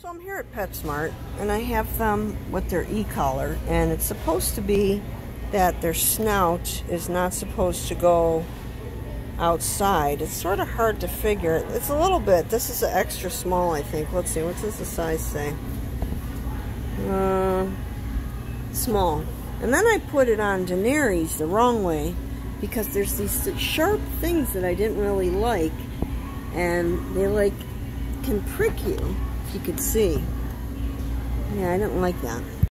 So I'm here at PetSmart, and I have them with their e-collar, and it's supposed to be that their snout is not supposed to go outside. It's sort of hard to figure. It's a little bit. This is an extra small, I think. Let's see. What does the size say? Small. And then I put it on Daenerys the wrong way because there's these sharp things that I didn't really like, and they can prick you, if you could see. Yeah, I didn't like that.